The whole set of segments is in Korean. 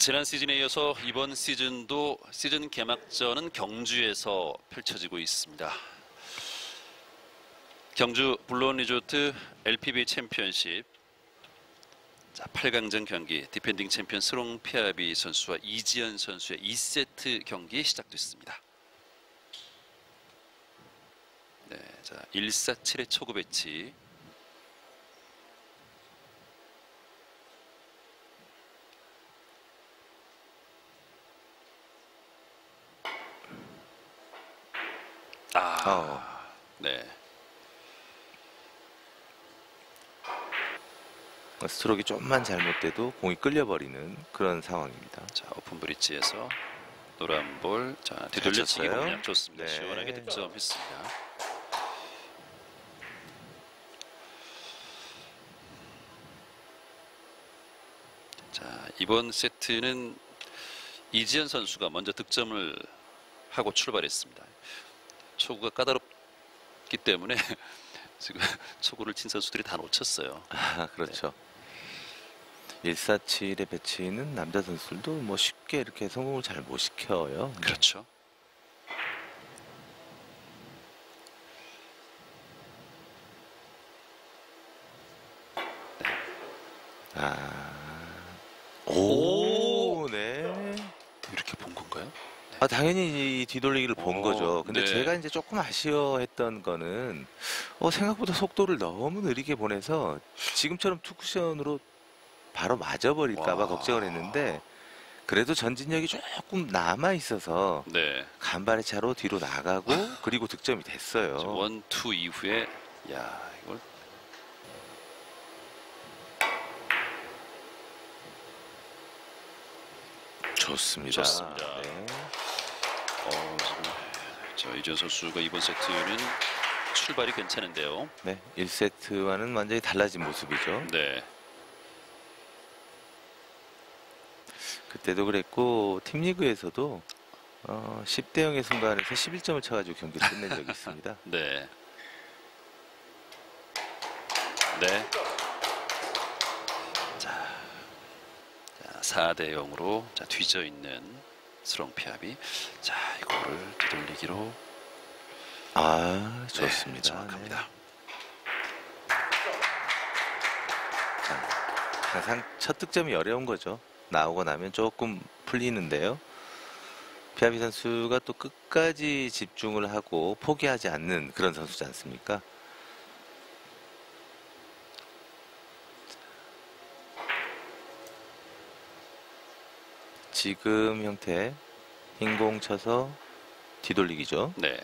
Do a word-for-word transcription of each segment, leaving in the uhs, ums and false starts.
지난 시즌에 이어서 이번 시즌도 시즌 개막전은 경주에서 펼쳐지고 있습니다. 경주 블루온 리조트 엘피비에이 챔피언십 자, 팔 강전 경기 디펜딩 챔피언 스롱 피아비 선수와 이지연 선수의 이 세트 경기 시작됐습니다. 네, 자 일사칠의 초구 배치. 아, 어. 네. 스트로크가 좀만 잘못돼도 공이 끌려버리는 그런 상황입니다. 자, 오픈 브릿지에서 노란 볼, 자 뒤돌려치기 공략 좋습니다. 네. 시원하게 득점했습니다. 자, 이번 세트는 이지연 선수가 먼저 득점을 하고 출발했습니다. 초구가 까다롭기 때문에 지금 초구를 친 선수들이 다 놓쳤어요. 아, 그렇죠. 네. 일사칠의 배치는 남자 선수들도 뭐 쉽게 이렇게 성공을 잘 못 시켜요. 그렇죠. 아, 오, 네. 이렇게 본 건가요? 아, 당연히 이 뒤돌리기를 본 오, 거죠. 근데 네. 제가 이제 조금 아쉬워했던 거는 어, 생각보다 속도를 너무 느리게 보내서 지금처럼 투쿠션으로 바로 맞아버릴까봐 와. 걱정을 했는데 그래도 전진력이 조금 남아 있어서 네. 간발의 차로 뒤로 나가고 그리고 득점이 됐어요. 원, 투 이후에 야 이걸 좋습니다. 좋습니다. 네. 어, 지금 저 이지연 선수가 이번 세트는 출발이 괜찮은데요. 네, 일 세트와는 완전히 달라진 모습이죠. 네. 그때도 그랬고 팀리그에서도 어, 십 대 영의 순간에서 십일 점을 쳐가지고 경기를 끝낸 적이 있습니다. 네. 네. 자, 자 사 대 영으로 자 뒤져 있는 스롱 피아비. 자, 이거를 뒤돌리기로. 아, 좋습니다. 네, 정확합니다. 자, 항상 첫 득점이 어려운 거죠. 나오고 나면 조금 풀리는데요. 피아비 선수가 또 끝까지 집중을 하고 포기하지 않는 그런 선수지 않습니까? 지금 형태 흰공 쳐서 뒤돌리기죠. 네.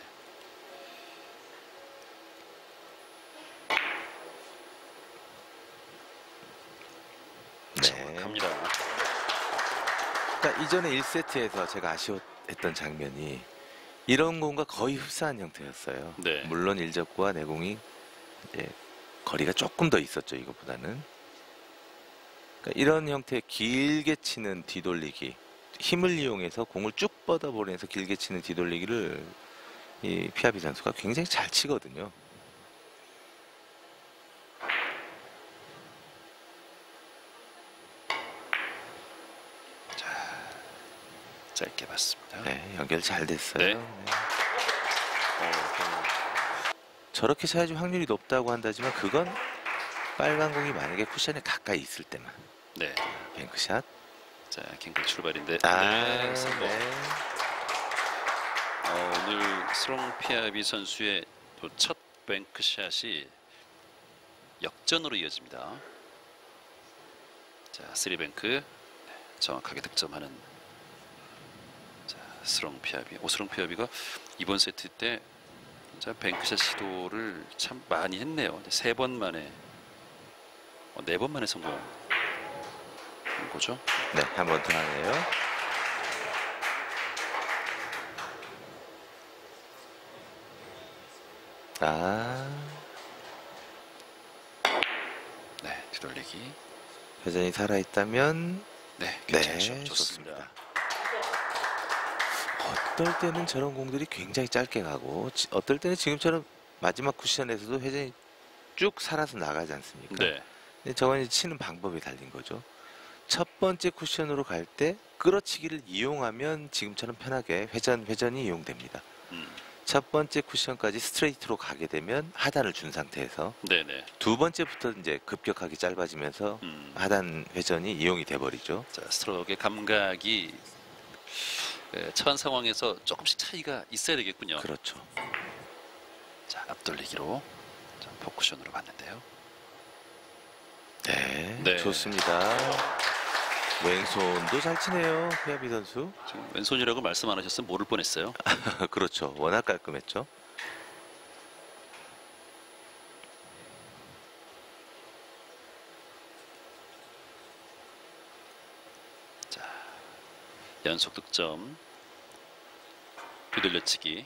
네. 정확합니다. 그러니까 이전에 일 세트에서 제가 아쉬워했던 장면이 이런 공과 거의 흡사한 형태였어요. 네. 물론 일적구와 내공이 이제 거리가 조금 더 있었죠, 이것보다는. 그러니까 이런 형태의 길게 치는 뒤돌리기, 힘을 이용해서 공을 쭉 뻗어보내서 길게 치는 뒤돌리기를 이 피아비 선수가 굉장히 잘 치거든요. 짧게 봤습니다. 네, 연결 잘 됐어요. 네. 네. 저렇게 쳐야지 확률이 높다고 한다지만 그건 빨간 공이 만약에 쿠션에 가까이 있을 때만. 네. 뱅크샷. 자, 킹글 출발인데. 아, 네. 성공. 네. 어, 오늘 스롱 피아비 선수의 첫 뱅크샷이 역전으로 이어집니다. 자, 쓰리뱅크 네, 정확하게 득점하는 자, 스롱 피아비. 오스롱 피아비가 이번 세트 때 자, 뱅크샷 시도를 참 많이 했네요. 세 번 만에 어, 네 번 만에 성공한 거죠. 네, 한 번 더 하네요. 아, 네, 뒤돌리기. 회전이 살아있다면 네, 네, 괜찮죠. 좋습니다. 좋습니다. 어떨 때는 저런 공들이 굉장히 짧게 가고 지- 어떨 때는 지금처럼 마지막 쿠션에서도 회전이 쭉 살아서 나가지 않습니까? 네. 근데 저건 이제 치는 방법에 달린 거죠. 첫 번째 쿠션으로 갈 때 끌어치기를 이용하면 지금처럼 편하게 회전 회전이 이용됩니다. 음. 첫 번째 쿠션까지 스트레이트로 가게 되면 하단을 준 상태에서 네네. 두 번째부터 이제 급격하게 짧아지면서 음. 하단 회전이 이용이 돼 버리죠. 자, 스트로크의 감각이 예, 처한 상황에서 조금씩 차이가 있어야 되겠군요. 그렇죠. 자, 앞돌리기로 자, 포쿠션으로 갔는데요. 네, 네. 좋습니다. 왼손도 잘 치네요, 피아비 선수. 지금 왼손이라고 말씀 안 하셨으면 모를 뻔했어요. 그렇죠. 워낙 깔끔했죠. 자, 연속 득점. 뒤돌려치기.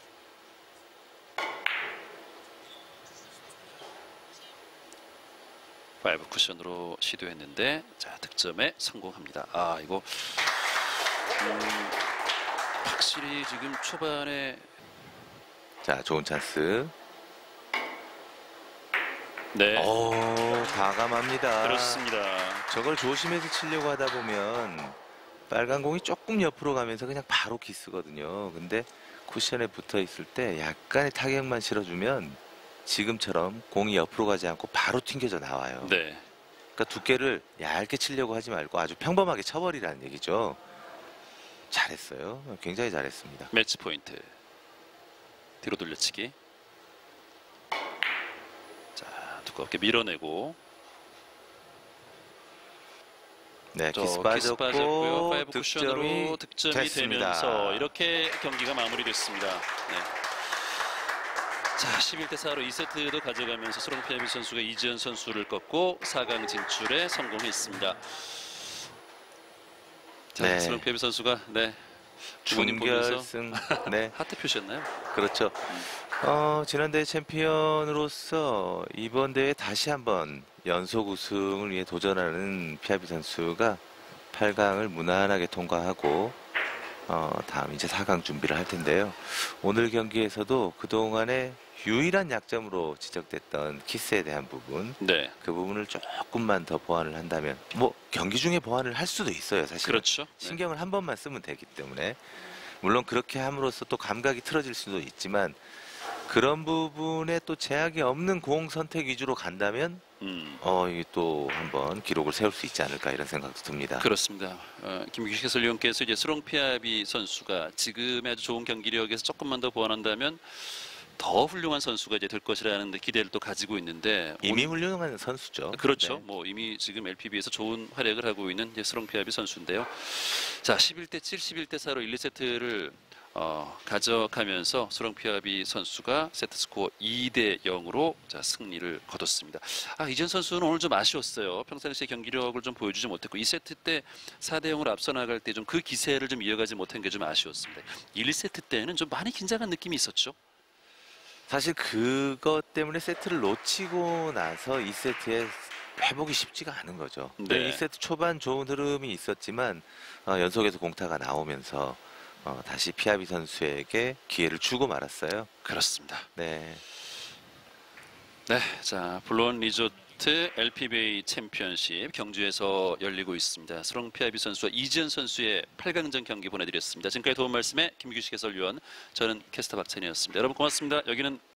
파이브 쿠션으로 시도했는데 자, 득점에 성공합니다. 아, 이거 음, 확실히 지금 초반에 자, 좋은 찬스. 네, 오, 과감합니다. 그렇습니다. 저걸 조심해서 치려고 하다 보면 빨간 공이 조금 옆으로 가면서 그냥 바로 키스거든요. 근데 쿠션에 붙어 있을 때 약간의 타격만 실어주면 지금처럼 공이 옆으로 가지 않고 바로 튕겨져 나와요. 네, 그러니까 두께를 얇게 치려고 하지 말고 아주 평범하게 쳐버리라는 얘기죠. 잘했어요. 굉장히 잘했습니다. 매치 포인트. 뒤로 돌려치기. 자, 두껍게 밀어내고 네, 저 키스 키스 빠졌고 빠졌고요. 파이브 쿠션으로 득점이 득점이 됐습니다. 되면서 이렇게 경기가 마무리됐습니다. 네. 자, 십일 대 사로 이 세트도 가져가면서 스롱 피아비 선수가 이지현 선수를 꺾고 사 강 진출에 성공했습니다. 자, 네. 스롱 피아비 선수가 네, 부모님 보면서 준결승. 네, 하트 표시였나요? 그렇죠. 어, 지난 대회 챔피언으로서 이번 대회 다시 한번 연속 우승을 위해 도전하는 피아비 선수가 팔 강을 무난하게 통과하고 어, 다음 이제 사 강 준비를 할 텐데요. 오늘 경기에서도 그동안의 유일한 약점으로 지적됐던 키스에 대한 부분, 네, 그 부분을 조금만 더 보완을 한다면, 뭐 경기 중에 보완을 할 수도 있어요, 사실. 그렇죠. 네. 신경을 한 번만 쓰면 되기 때문에. 물론 그렇게 함으로써 또 감각이 틀어질 수도 있지만 그런 부분에 또 제약이 없는 공 선택 위주로 간다면 음. 어, 이게 또 한번 기록을 세울 수 있지 않을까 이런 생각도 듭니다. 그렇습니다. 어, 김규식 해설위원께서 이제 스롱 피아비 선수가 지금의 아주 좋은 경기력에서 조금만 더 보완한다면 더 훌륭한 선수가 이제 될 것이라는 기대를 또 가지고 있는데 이미 오늘- 훌륭한 선수죠. 그렇죠. 네. 뭐 이미 지금 엘피비에서 좋은 활약을 하고 있는 이제 스롱 피아비 선수인데요. 자, 십일 대 칠, 십일 대 사로 일, 이 세트를 어, 가져가면서 스롱 피아비 선수가 세트 스코어 이 대 영으로 자, 승리를 거뒀습니다. 아, 이전 선수는 오늘 좀 아쉬웠어요. 평상시에 경기력을 좀 보여주지 못했고 이 세트 때 사 대 영으로 앞서 나갈 때 좀 그 기세를 좀 이어가지 못한 게 좀 아쉬웠습니다. 일, 이 세트 때는 좀 많이 긴장한 느낌이 있었죠. 사실 그것 때문에 세트를 놓치고 나서 이 세트에 회복이 쉽지가 않은 거죠. 네. 이 세트 초반 좋은 흐름이 있었지만 어, 연속해서 공타가 나오면서 어, 다시 피아비 선수에게 기회를 주고 말았어요. 그렇습니다. 네. 네, 자, 블루온 리조트 엘피비에이 챔피언십 경주에서 열리고 있습니다. 스롱 피아비 선수와 이지현 선수의 팔 강전 경기 보내드렸습니다. 지금까지 도움 말씀에 김규식 해설위원, 저는 캐스터 박찬희였습니다. 여러분 고맙습니다. 여기는